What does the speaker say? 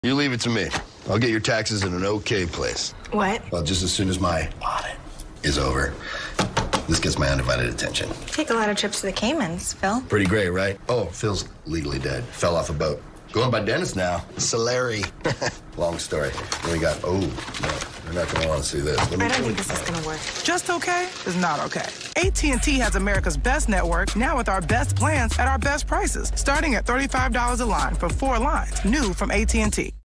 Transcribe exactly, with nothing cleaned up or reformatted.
You leave it to me. I'll get your taxes in an okay place. What? Well, just as soon as my audit is over, this gets my undivided attention. Take a lot of trips to the Caymans, Phil. Pretty great, right? Oh, Phil's legally dead. Fell off a boat. Going by Dennis now. Solari. Long story. Then we got, oh, no, you're not going to want to see this. Let me I don't show think you. this is going to work. Just okay is not okay. A T and T has America's best network, now with our best plans at our best prices, starting at thirty-five dollars a line for four lines, new from A T and T.